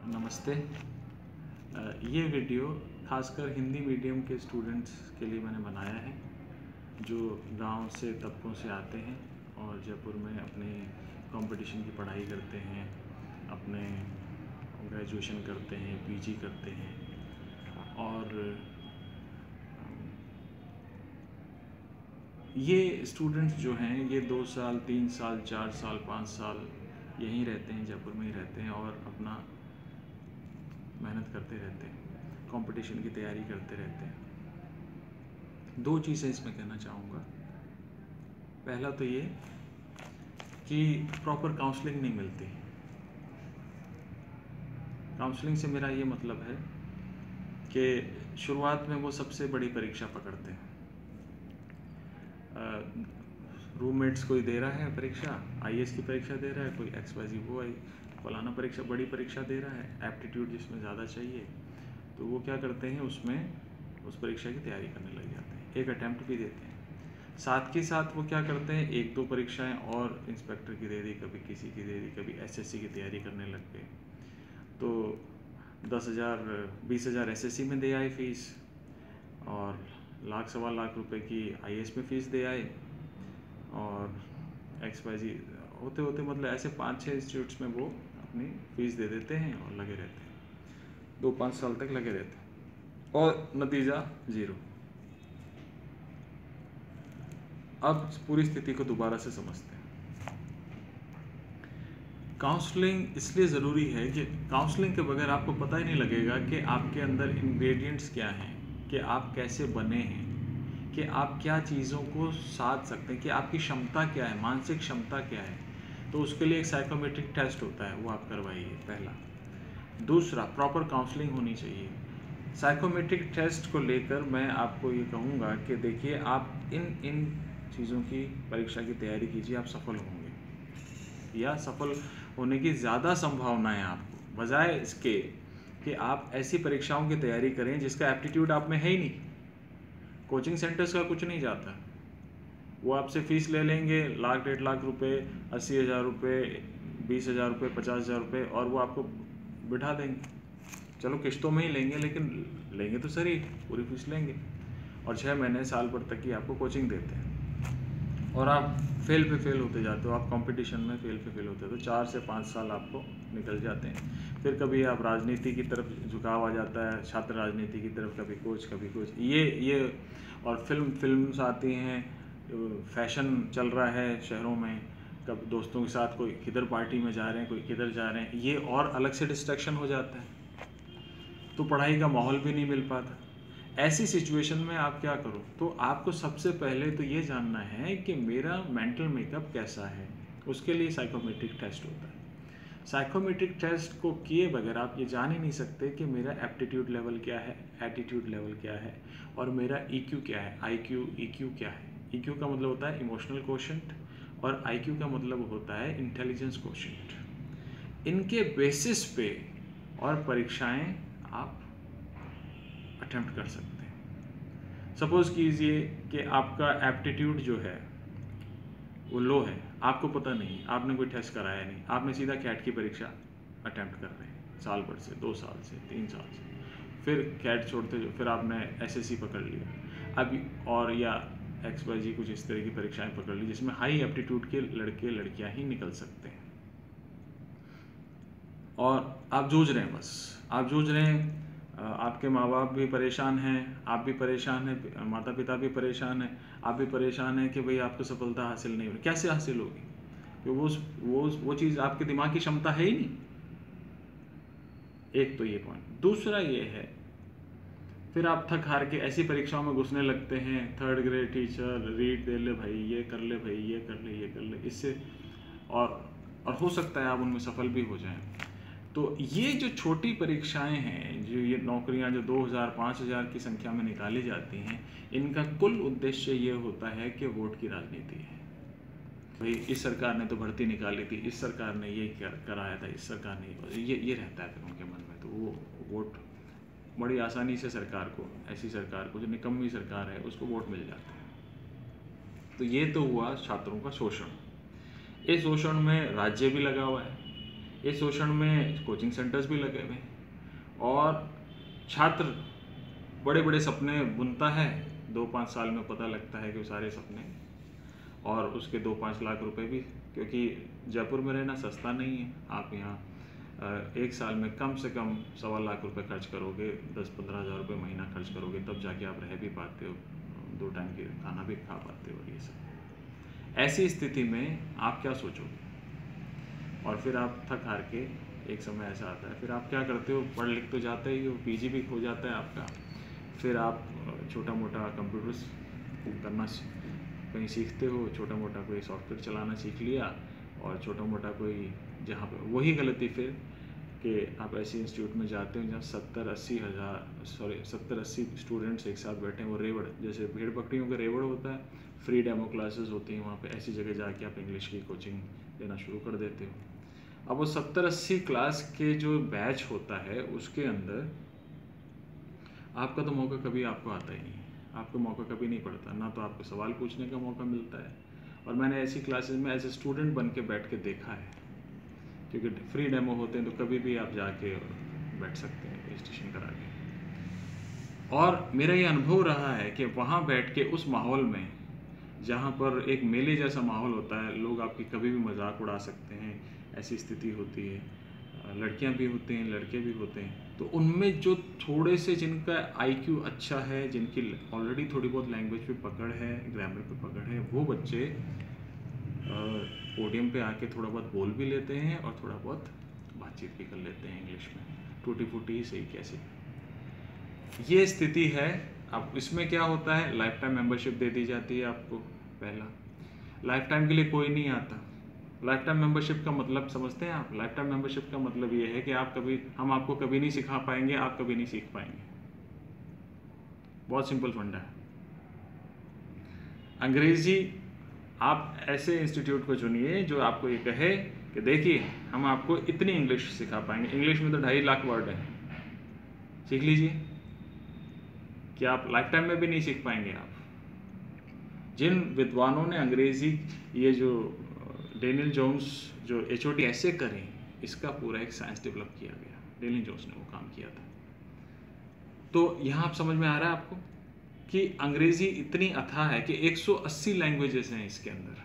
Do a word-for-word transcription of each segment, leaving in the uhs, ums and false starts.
नमस्ते। अ, ये वीडियो खासकर हिंदी मीडियम के स्टूडेंट्स के लिए मैंने बनाया है जो गांव से तबकों से आते हैं और जयपुर में अपने कंपटीशन की पढ़ाई करते हैं, अपने ग्रेजुएशन करते हैं, पीजी करते हैं और अम, ये स्टूडेंट्स जो हैं ये दो साल तीन साल चार साल पाँच साल यहीं रहते हैं, जयपुर में ही रहते हैं और अपना मेहनत करते रहते हैं, कंपटीशन की तैयारी करते रहते हैं। दो चीज़ें इसमें कहना चाहूँगा। पहला तो ये कि प्रॉपर काउंसलिंग नहीं मिलती। काउंसलिंग से मेरा ये मतलब है कि शुरुआत में वो सबसे बड़ी परीक्षा पकड़ते हैं। रूममेट्स कोई दे रहा है परीक्षा, आईएएस की परीक्षा दे रहा है, कोई एक्स वाई जी वो आई फलाना परीक्षा बड़ी परीक्षा दे रहा है, एप्टीट्यूड जिसमें ज़्यादा चाहिए, तो वो क्या करते हैं उसमें उस परीक्षा की तैयारी करने लग जाते हैं, एक अटैम्प्ट भी देते हैं। साथ के साथ वो क्या करते हैं एक दो परीक्षाएं और इंस्पेक्टर की दे दी, कभी किसी की दे दी, कभी एसएससी की तैयारी करने लग गए। तो दस हज़ार बीस हज़ार एसएससी में दे आए फीस और लाख सवा लाख रुपए की आईएएस में फ़ीस दे आए और एक्स वाई जी होते होते मतलब ऐसे पाँच छः इंस्टीट्यूट्स में वो अपनी फ़ीस दे देते हैं और लगे रहते हैं, दो पाँच साल तक लगे रहते हैं और नतीजा ज़ीरो। अब पूरी स्थिति को दोबारा से समझते हैं। काउंसलिंग इसलिए ज़रूरी है कि काउंसलिंग के बगैर आपको पता ही नहीं लगेगा कि आपके अंदर इंग्रेडिएंट्स क्या हैं, कि आप कैसे बने हैं, कि आप क्या चीज़ों को साध सकते हैं, कि आपकी क्षमता क्या है, मानसिक क्षमता क्या है। तो उसके लिए एक साइकोमेट्रिक टेस्ट होता है, वो आप करवाइए, पहला। दूसरा, प्रॉपर काउंसलिंग होनी चाहिए। साइकोमेट्रिक टेस्ट को लेकर मैं आपको ये कहूँगा कि देखिए आप इन इन चीज़ों की परीक्षा की तैयारी कीजिए, आप सफल होंगे या सफल होने की ज़्यादा संभावना है आपको, बजाय इसके कि आप ऐसी परीक्षाओं की तैयारी करें जिसका एप्टीट्यूड आप में है ही नहीं। कोचिंग सेंटर्स का कुछ नहीं जाता, वो आपसे फ़ीस ले लेंगे लाख डेढ़ लाख रुपए, अस्सी हज़ार रुपये, बीस हज़ार रुपये, पचास हज़ार रुपये और वो आपको बिठा देंगे। चलो किस्तों में ही लेंगे लेकिन लेंगे तो सही, पूरी फीस लेंगे और छः महीने साल भर तक की आपको कोचिंग देते हैं और आप फेल पे फेल होते जाते हो, आप कंपटीशन में फेल पे फेल होते हो, तो चार से पाँच साल आपको निकल जाते हैं। फिर कभी आप राजनीति की तरफ झुकाव आ जाता है, छात्र राजनीति की तरफ, कभी कुछ कभी कुछ ये ये और फिल्म फिल्म्स आती हैं, फैशन चल रहा है शहरों में, कब दोस्तों के साथ कोई किधर पार्टी में जा रहे हैं, कोई किधर जा रहे हैं, ये और अलग से डिस्ट्रैक्शन हो जाता है, तो पढ़ाई का माहौल भी नहीं मिल पाता। ऐसी सिचुएशन में आप क्या करो, तो आपको सबसे पहले तो ये जानना है कि मेरा मेंटल मेकअप कैसा है। उसके लिए साइकोमेट्रिक टेस्ट होता है। साइकोमेट्रिक टेस्ट को किए बगैर आप ये जान ही नहीं सकते कि मेरा एप्टीट्यूड लेवल क्या है, एटीट्यूड लेवल क्या है और मेरा ईक्यू क्या है, आईक्यू ईक्यू क्या है। ईक्यू का मतलब होता है इमोशनल कोशेंट और आईक्यू का मतलब होता है इंटेलिजेंस कोशेंट। इनके बेसिस पे और परीक्षाएं आप अटेम्प्ट कर सकते हैं। सपोज कीजिए कि आपका एप्टीट्यूड जो है वो लो है, आपको पता नहीं, आपने कोई टेस्ट कराया नहीं, आपने सीधा कैट की परीक्षा अटेम्प्ट कर रहे हैं साल भर से, दो साल से, तीन साल से, फिर कैट छोड़ते फिर आपने एसएससी पकड़ लिया अभी और या एक्स वाई जी कुछ इस तरह की परीक्षाएं पकड़ ली जिसमें हाई एप्टीट्यूड के लड़के लड़कियां ही निकल सकते हैं और आप जूझ रहे हैं, बस आप जूझ रहे हैं, आपके माँ बाप भी परेशान हैं, आप भी परेशान हैं, माता पिता भी परेशान हैं, आप भी परेशान हैं कि भाई आपको सफलता हासिल नहीं हो रही। कैसे हासिल होगी, क्योंकि वो वो वो चीज़ आपके दिमाग की क्षमता है ही नहीं। एक तो ये पॉइंट। दूसरा ये है फिर आप थक हार के ऐसी परीक्षाओं में घुसने लगते हैं, थर्ड ग्रेड टीचर रीड दे ले भाई, ये कर ले भाई, ये कर ले, ये कर ले, इससे और और हो सकता है आप उनमें सफल भी हो जाएं। तो ये जो छोटी परीक्षाएं हैं, जो ये नौकरियां जो दो हज़ार पाँच हज़ार की संख्या में निकाली जाती हैं, इनका कुल उद्देश्य ये होता है कि वोट की राजनीति है। भाई इस सरकार ने तो भर्ती निकाली थी, इस सरकार ने ये कर, कराया था, इस सरकार ने ये ये रहता है फिर उनके मन में, तो वो वोट बड़ी आसानी से सरकार को, ऐसी सरकार को जो निकम्मी सरकार है उसको वोट मिल जाते हैं। तो ये तो हुआ छात्रों का शोषण। इस शोषण में राज्य भी लगा हुआ है, इस शोषण में कोचिंग सेंटर्स भी लगे हुए हैं और छात्र बड़े बड़े सपने बुनता है, दो पाँच साल में पता लगता है कि वो सारे सपने, और उसके दो पाँच लाख रुपए भी, क्योंकि जयपुर में रहना सस्ता नहीं है। आप यहाँ एक साल में कम से कम सवा लाख रुपए खर्च करोगे, दस पंद्रह हज़ार रुपये महीना खर्च करोगे, तब जाके आप रह भी पाते हो, दो टाइम की खाना भी खा पाते हो। ये सब ऐसी स्थिति में आप क्या सोचोगे? और फिर आप थक हार के एक समय ऐसा आता है, फिर आप क्या करते हो? पढ़ लिख तो जाते ही हो, पीजी भी हो जाता है आपका, फिर आप छोटा मोटा कंप्यूटर्स करना कहीं सीखते हो, छोटा मोटा कोई सॉफ्टवेयर चलाना सीख लिया, और छोटा मोटा कोई, जहाँ पे वही गलती फिर कि आप ऐसे इंस्टीट्यूट में जाते हो जहाँ सत्तर अस्सी हज़ार सॉरी सत्तर अस्सी स्टूडेंट्स एक साथ बैठे हैं, वो रेवड़ जैसे भेड़ बकरियों का रेवड़ होता है, फ्री डेमो क्लासेस होती हैं वहाँ पे, ऐसी जगह जाके आप इंग्लिश की कोचिंग लेना शुरू कर देते हो। अब वो सत्तर अस्सी क्लास के जो बैच होता है उसके अंदर आपका तो मौका कभी आपको आता ही नहीं है, आपको मौका कभी नहीं पड़ता, ना तो आपको सवाल पूछने का मौका मिलता है। और मैंने ऐसी क्लासेस में एज ए स्टूडेंट बन के बैठ के देखा है, क्योंकि फ्री डेमो होते हैं तो कभी भी आप जाके बैठ सकते हैं रजिस्ट्रेशन करा के। और मेरा ये अनुभव रहा है कि वहाँ बैठ के उस माहौल में, जहाँ पर एक मेले जैसा माहौल होता है, लोग आपकी कभी भी मजाक उड़ा सकते हैं, ऐसी स्थिति होती है, लड़कियां भी होते हैं, लड़के भी होते हैं, तो उनमें जो थोड़े से जिनका आईक्यू अच्छा है, जिनकी ऑलरेडी थोड़ी बहुत लैंग्वेज पे पकड़ है, ग्रामर पे पकड़ है, वो बच्चे पोडियम पे आके थोड़ा बहुत बोल भी लेते हैं और थोड़ा बहुत बातचीत भी कर लेते हैं इंग्लिश में, टूटी फूटी सही कैसे। ये स्थिति है। अब इसमें क्या होता है, लाइफ टाइम मेंबरशिप दे दी जाती है आपको। पहला, लाइफ टाइम के लिए कोई नहीं आता। लाइफ टाइम मेंबरशिप का मतलब समझते हैं आप? लाइफ टाइम मेंबरशिप का मतलब ये है कि आप कभी, हम आपको कभी नहीं सिखा पाएंगे, आप कभी नहीं सीख पाएंगे। बहुत सिंपल फंडा है। अंग्रेजी आप ऐसे इंस्टीट्यूट को चुनिए जो आपको ये कहे कि देखिए हम आपको इतनी इंग्लिश सिखा पाएंगे, इंग्लिश में तो ढाई लाख वर्ड है, सीख लीजिए। क्या आप लाइफ टाइम में भी नहीं सीख पाएंगे? आप जिन विद्वानों ने अंग्रेजी, ये जो डेनियल जोन्स जो एच ओ डी ऐसे करें, इसका पूरा एक साइंस डेवलप किया गया, डेनियल जोन्स ने वो काम किया था। तो यहाँ आप समझ में आ रहा है आपको कि अंग्रेजी इतनी अथाह है कि एक सौ अस्सी लैंग्वेजेस हैं इसके अंदर,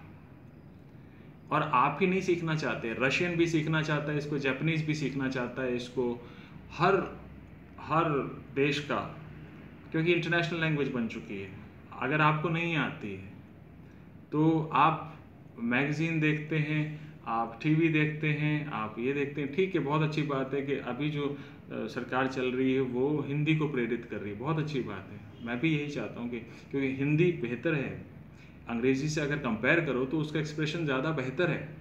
और आप ही नहीं सीखना चाहते, रशियन भी सीखना चाहता है इसको, जापानीज भी सीखना चाहता है इसको, हर हर देश का, क्योंकि इंटरनेशनल लैंग्वेज बन चुकी है। अगर आपको नहीं आती है तो आप मैगजीन देखते हैं, आप टीवी देखते हैं, आप ये देखते हैं, ठीक है, बहुत अच्छी बात है कि अभी जो सरकार चल रही है वो हिंदी को प्रेरित कर रही है, बहुत अच्छी बात है। मैं भी यही चाहता हूँ कि, क्योंकि हिंदी बेहतर है, अंग्रेजी से अगर कंपेयर करो तो उसका एक्सप्रेशन ज़्यादा बेहतर है।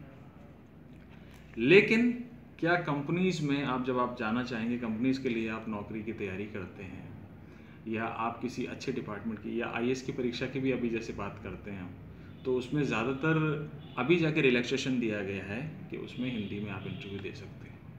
लेकिन क्या कंपनीज में आप, जब आप जाना चाहेंगे कंपनीज के लिए, आप नौकरी की तैयारी करते हैं, या आप किसी अच्छे डिपार्टमेंट की, या आई ए एस की परीक्षा की भी अभी जैसे बात करते हैं हम, तो उसमें ज़्यादातर अभी जाके रिलैक्सेशन दिया गया है कि उसमें हिंदी में आप इंटरव्यू दे सकते हैं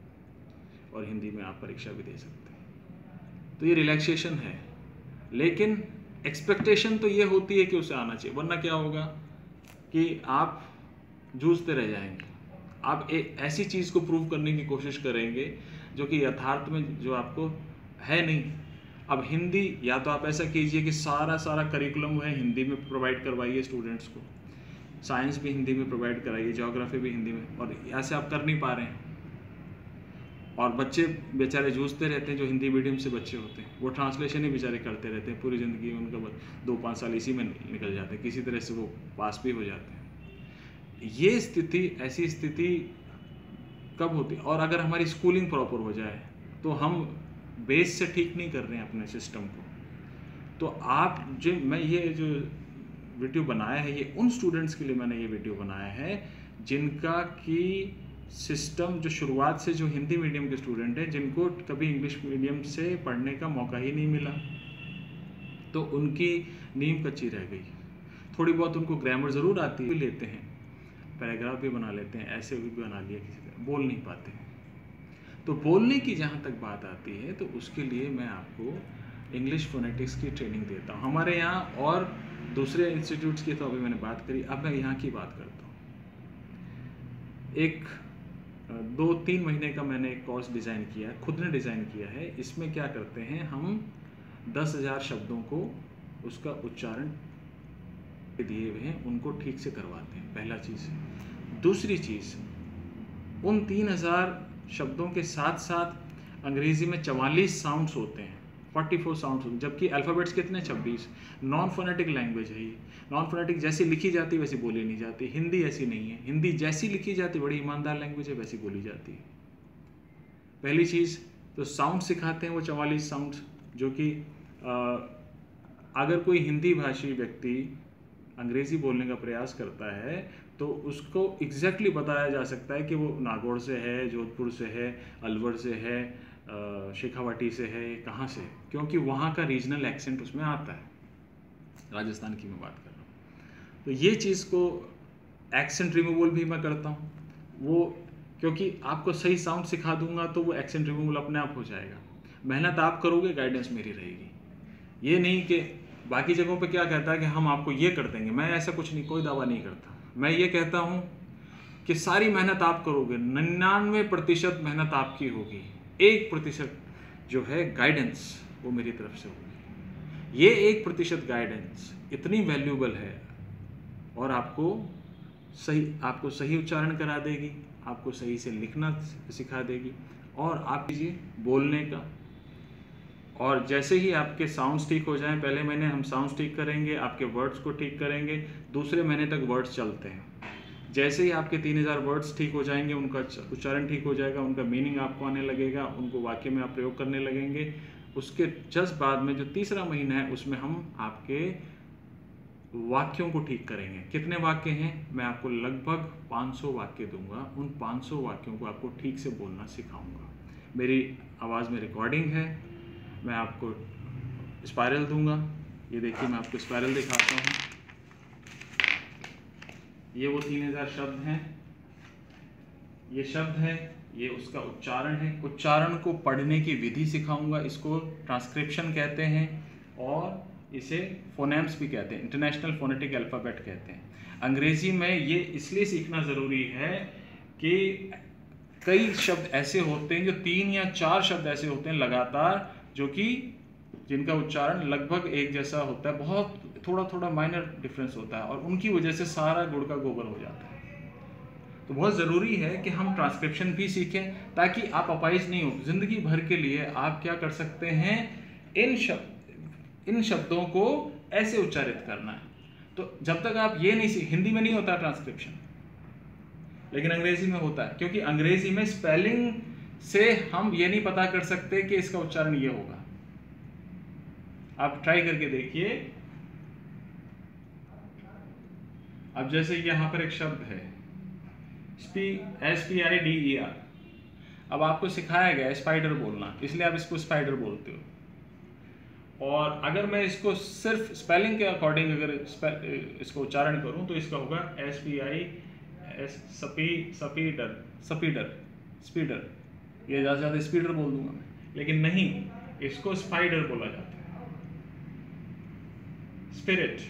और हिंदी में आप परीक्षा भी दे सकते हैं। तो ये रिलैक्सेशन है, लेकिन एक्सपेक्टेशन तो ये होती है कि उसे आना चाहिए, वरना क्या होगा कि आप जूझते रह जाएंगे। आप एक ऐसी चीज़ को प्रूव करने की कोशिश करेंगे जो कि यथार्थ में जो आपको है नहीं। अब हिंदी, या तो आप ऐसा कीजिए कि सारा सारा करिकुलम है हिंदी में प्रोवाइड करवाइए स्टूडेंट्स को, साइंस भी हिंदी में प्रोवाइड कराइए, ज्योग्राफी भी हिंदी में, और ऐसे आप कर नहीं पा रहे हैं, और बच्चे बेचारे जूझते रहते हैं, जो हिंदी मीडियम से बच्चे होते हैं, वो ट्रांसलेशन ही बेचारे करते रहते हैं पूरी ज़िंदगी, उनका दो पाँच साल इसी में निकल जाते हैं, किसी तरह से वो पास भी हो जाते हैं। ये स्थिति, ऐसी स्थिति कब होती है? और अगर हमारी स्कूलिंग प्रॉपर हो जाए तो हम बेस से ठीक नहीं कर रहे हैं अपने सिस्टम को। तो आप जो, मैं ये जो वीडियो बनाया है, ये उन स्टूडेंट्स के लिए मैंने ये वीडियो बनाया है जिनका कि सिस्टम, जो शुरुआत से जो हिंदी मीडियम के स्टूडेंट हैं, जिनको कभी इंग्लिश मीडियम से पढ़ने का मौका ही नहीं मिला, तो उनकी नींव कच्ची रह गई। थोड़ी बहुत उनको ग्रामर ज़रूर आती है, लेते हैं, पैराग्राफ भी बना लेते हैं, ऐसे भी बना लिया, किसी तरह बोल नहीं पाते हैं। तो बोलने की जहाँ तक बात आती है, तो उसके लिए मैं आपको इंग्लिश फोनेटिक्स की ट्रेनिंग देता हूँ हमारे यहाँ, और दूसरे इंस्टीट्यूट्स की तो अभी मैंने बात करी, अब मैं यहाँ की बात करता हूँ। एक दो तीन महीने का मैंने एक कोर्स डिज़ाइन किया है, खुद ने डिज़ाइन किया है। इसमें क्या करते हैं हम, दस हज़ार शब्दों को उसका उच्चारण दिए हुए हैं उनको ठीक से करवाते हैं, पहला चीज़। दूसरी चीज़, उन तीन हज़ार शब्दों के साथ साथ अंग्रेज़ी में चवालीस साउंड्स होते हैं, चौवालीस साउंड्स होते हैं, जबकि अल्फ़ाबेट्स कितने, छब्बीस। नॉन फोनेटिक लैंग्वेज है ये। नॉन फोनेटिक जैसी लिखी जाती है वैसी बोली नहीं जाती। हिंदी ऐसी नहीं है, हिंदी जैसी लिखी जाती है, बड़ी ईमानदार लैंग्वेज है, वैसी बोली जाती है। पहली चीज़ तो साउंड सिखाते हैं वो चवालीस साउंड्स, जो कि अगर कोई हिंदी भाषी व्यक्ति अंग्रेज़ी बोलने का प्रयास करता है तो उसको एग्जैक्टली बताया जा सकता है कि वो नागौर से है, जोधपुर से है, अलवर से है, शेखावाटी से है, कहाँ से, क्योंकि वहाँ का रीजनल एक्सेंट उसमें आता है। राजस्थान की मैं बात कर रहा हूँ। तो ये चीज़ को एक्सेंट रिमूवल भी मैं करता हूँ, वो क्योंकि आपको सही साउंड सिखा दूंगा तो वो एक्सेंट रिमूवल अपने आप हो जाएगा। मेहनत आप करोगे, गाइडेंस मेरी रहेगी। ये नहीं कि बाकी जगहों पे क्या कहता है कि हम आपको ये कर देंगे, मैं ऐसा कुछ नहीं, कोई दावा नहीं करता। मैं ये कहता हूँ कि सारी मेहनत आप करोगे, निन्यानवे प्रतिशत मेहनत आपकी होगी, एक प्रतिशत जो है गाइडेंस वो मेरी तरफ से होगी। ये एक प्रतिशत गाइडेंस इतनी वैल्यूबल है और आपको सही आपको सही उच्चारण करा देगी, आपको सही से लिखना सिखा देगी, और आप कीजिए बोलने का। और जैसे ही आपके साउंड्स ठीक हो जाएं, पहले महीने हम साउंड्स ठीक करेंगे, आपके वर्ड्स को ठीक करेंगे, दूसरे महीने तक वर्ड्स चलते हैं। जैसे ही आपके तीन हज़ार वर्ड्स ठीक हो जाएंगे, उनका उच्चारण ठीक हो जाएगा, उनका मीनिंग आपको आने लगेगा, उनको वाक्य में आप प्रयोग करने लगेंगे। उसके जस्ट बाद में जो तीसरा महीना है उसमें हम आपके वाक्यों को ठीक करेंगे। कितने वाक्य हैं, मैं आपको लगभग पाँच सौ वाक्य दूंगा, उन पाँच सौ वाक्यों को आपको ठीक से बोलना सिखाऊंगा। मेरी आवाज़ में रिकॉर्डिंग है, मैं आपको स्पाइरल दूंगा। ये देखिए मैं आपको स्पाइरल दिखाता हूँ। ये वो तीन हज़ार शब्द हैं, ये शब्द है, ये उसका उच्चारण है। उच्चारण को पढ़ने की विधि सिखाऊंगा, इसको ट्रांसक्रिप्शन कहते हैं और इसे फोनेम्स भी कहते हैं, इंटरनेशनल फोनेटिक अल्फ़ाबेट कहते हैं। अंग्रेज़ी में ये इसलिए सीखना ज़रूरी है कि कई शब्द ऐसे होते हैं, जो तीन या चार शब्द ऐसे होते हैं लगातार, जो कि जिनका उच्चारण लगभग एक जैसा होता है, बहुत थोड़ा थोड़ा माइनर डिफरेंस होता है, और उनकी वजह से सारा गुड़ का गोबर हो जाता है। तो बहुत ज़रूरी है कि हम ट्रांसक्रिप्शन भी सीखें, ताकि आप अपाहिज नहीं हो। ज़िंदगी भर के लिए आप क्या कर सकते हैं, इन शब्द इन शब्दों को ऐसे उच्चारित करना है। तो जब तक आप ये नहीं सीख, हिंदी में नहीं होता ट्रांसक्रिप्शन, लेकिन अंग्रेजी में होता है, क्योंकि अंग्रेजी में स्पेलिंग से हम ये नहीं पता कर सकते कि इसका उच्चारण ये होगा। आप ट्राई करके देखिए। अब जैसे यहाँ पर एक शब्द है स्पी S P I D E R. अब आपको सिखाया गया है स्पाइडर बोलना, इसलिए आप इसको स्पाइडर बोलते हो। और अगर मैं इसको सिर्फ स्पेलिंग के अकॉर्डिंग अगर इसको उच्चारण करूं तो इसका होगा एस पी आई एस सपी सपीडर सपीडर स्पीडर। ये ज़्यादा से ज़्यादा स्पीडर बोल दूंगा मैं, लेकिन नहीं, इसको स्पाइडर बोला जाता है, स्पिरिट।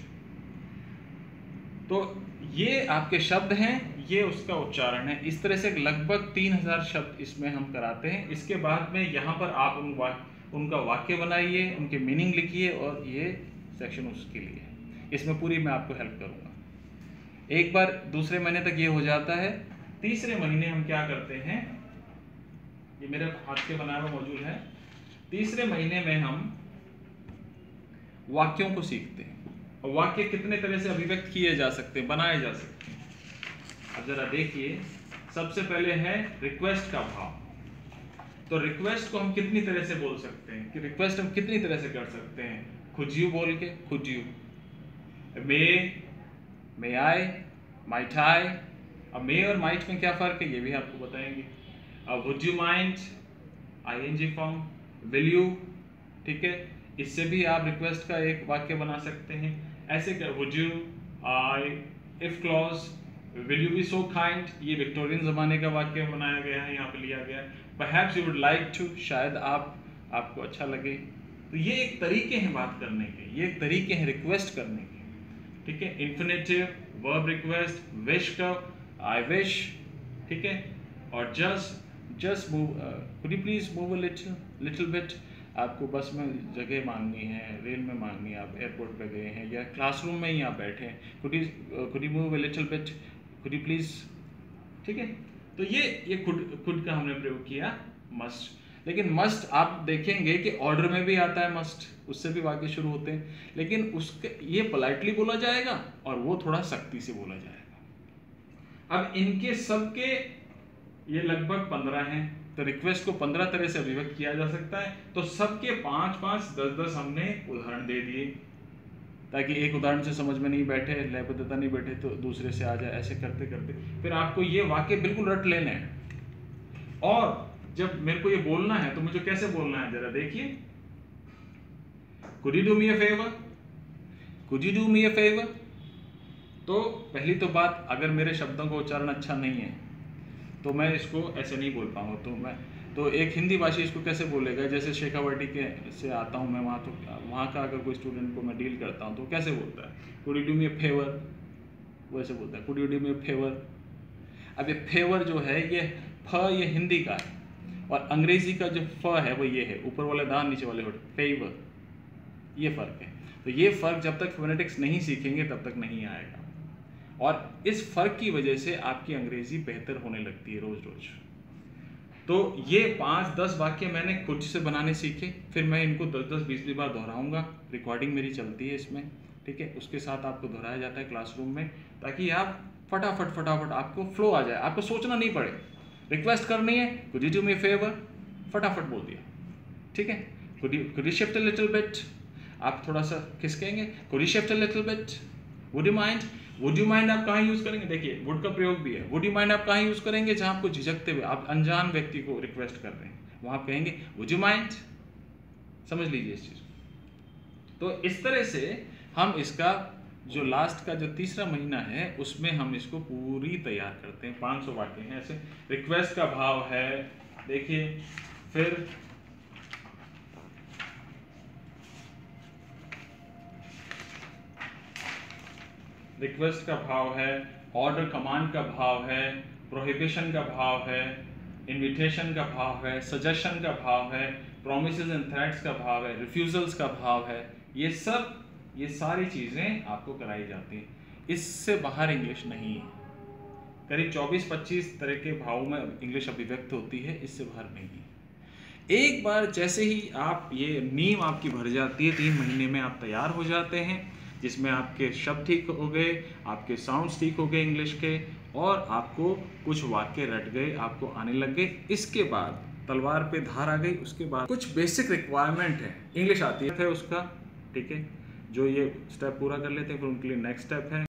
तो ये आपके शब्द हैं, ये उसका उच्चारण है। इस तरह से लगभग तीन हजार शब्द इसमें हम कराते हैं। इसके बाद में यहाँ पर आप उन वाक्य उनका वाक्य बनाइए, उनके मीनिंग लिखिए, और ये सेक्शन उसके लिए, इसमें पूरी मैं आपको हेल्प करूँगा। एक बार दूसरे महीने तक ये हो जाता है, तीसरे महीने हम क्या करते हैं, ये मेरे हाथ के बनाया हुआ मौजूद है। तीसरे महीने में हम वाक्यों को सीखते हैं, और वाक्य कितने तरह से अभिव्यक्त किए जा सकते हैं, बनाए जा सकते हैं। अब जरा देखिए, सबसे पहले है रिक्वेस्ट का भाव। तो रिक्वेस्ट को हम कितनी तरह से बोल सकते हैं, कि रिक्वेस्ट हम कितनी तरह से कर सकते हैं। खुद यू बोल के, खुद you, may may I, might I. अब मे और माइट में क्या फर्क है ये भी आपको बताएंगे। अब would you mind, I N G form, will you, ठीक है, इससे भी आप रिक्वेस्ट का एक वाक्य बना सकते हैं। ऐसे कर, would you, I, if clause, will you be so kind, ये विक्टोरियन जमाने का वाक्य बनाया गया है, यहाँ पे लिया गया है। Perhaps you would like to, शायद आप आपको अच्छा लगे। तो ये एक तरीके हैं बात करने के, ये एक तरीके हैं रिक्वेस्ट करने के, ठीक है। इन्फिनेटिव, वर्ब रिक्वेस्ट, विश का, आई विश, ठीक है। और just just move, could you please move a little little bit. आपको बस में जगह मांगनी है, रेल में मांगनी है, आप एयरपोर्ट पे गए हैं या क्लासरूम में ही आप बैठे हैं, could you could you move a little bit, could you please. ठीक है, तो ये ये खुद खुद का हमने प्रयोग किया मस्ट। लेकिन मस्ट आप देखेंगे कि ऑर्डर में भी आता है मस्ट, उससे भी वाक्य शुरू होते हैं, लेकिन उसके ये पोलाइटली बोला जाएगा और वो थोड़ा सख्ती से बोला जाएगा। अब इनके सबके ये लगभग पंद्रह हैं, तो रिक्वेस्ट को पंद्रह तरह से अभिव्यक्त किया जा सकता है। तो सबके पांच पांच दस दस हमने उदाहरण दे दिए, ताकि एक उदाहरण से समझ में नहीं बैठे, लयबद्धता नहीं बैठे तो दूसरे से आ जाए। ऐसे करते करते फिर आपको ये वाक्य बिल्कुल रट लेने हैं। और जब मेरे को ये बोलना है तो मुझे कैसे बोलना है, जरा देखिए। Could you do me a favour, could you do me a favour. तो पहली तो बात, अगर मेरे शब्दों का उच्चारण अच्छा नहीं है तो मैं इसको ऐसे नहीं बोल पाऊंगा। तो मैं तो एक हिंदी भाषी इसको कैसे बोलेगा, जैसे शेखावाटी के से आता हूँ मैं, वहाँ तो वहाँ का अगर कोई स्टूडेंट को मैं डील करता हूँ तो कैसे बोलता है, could you do me a favour, वैसे बोलता है could you do me a favour. अब ये फेवर जो है ये फ ये हिंदी का है, और अंग्रेजी का जो फ है वो ये है, ऊपर वाले दान नीचे वाले होठ, फेवर, ये फर्क है। तो ये फर्क जब तक फोनेटिक्स नहीं सीखेंगे तब तक नहीं आएगा, और इस फर्क की वजह से आपकी अंग्रेजी बेहतर होने लगती है रोज रोज। तो ये पाँच दस वाक्य मैंने खुद से बनाने सीखे, फिर मैं इनको दस दस बीस बीस बार दोहराऊंगा, रिकॉर्डिंग मेरी चलती है इसमें, ठीक है। उसके साथ आपको दोहराया जाता है क्लासरूम में, ताकि आप फटाफट फटाफट आपको फ्लो आ जाए, आपको सोचना नहीं पड़े। रिक्वेस्ट करनी है, could you do me a favour, फटाफट बोल दिया, ठीक है। Could you could you shift a little bit, आप थोड़ा सा खिसकेंगे, could you shift a little bit, would you mind. Would you mind आप कहाँ यूज करेंगे, देखिए वुड का प्रयोग भी है। वुड यू माइंड आप कहाँ यूज करेंगे, जहाँ आपको झिझकते हुए आप अनजान व्यक्ति को रिक्वेस्ट कर रहे हैं, वहां आप कहेंगे वुड यू माइंड। समझ लीजिए इस चीज। तो इस तरह से हम इसका जो लास्ट का जो तीसरा महीना है उसमें हम इसको पूरी तैयार करते हैं। पाँच सौ वाक्य हैं ऐसे। रिक्वेस्ट का भाव है, देखिए, फिर रिक्वेस्ट का भाव है, ऑर्डर कमांड का भाव है, प्रोहिबिशन का भाव है, इनविटेशन का भाव है, सजेशन का भाव है, प्रोमिसेस एंड थ्रेट्स का भाव है, रिफ्यूजल्स का भाव है। ये सब ये सारी चीज़ें आपको कराई जाती हैं। इससे बाहर इंग्लिश नहीं है। करीब चौबीस पच्चीस तरह के भावों में इंग्लिश अभिव्यक्त होती है, इससे बाहर नहीं है। एक बार जैसे ही आप ये नींव आपकी भर जाती है, तीन महीने में आप तैयार हो जाते हैं, जिसमें आपके शब्द ठीक हो गए, आपके साउंड्स ठीक हो गए इंग्लिश के, और आपको कुछ वाक्य रट गए, आपको आने लग गए। इसके बाद तलवार पे धार आ गई। उसके बाद कुछ बेसिक रिक्वायरमेंट है, इंग्लिश आती है उसका, ठीक है। जो ये स्टेप पूरा कर लेते हैं फिर उनके लिए नेक्स्ट स्टेप है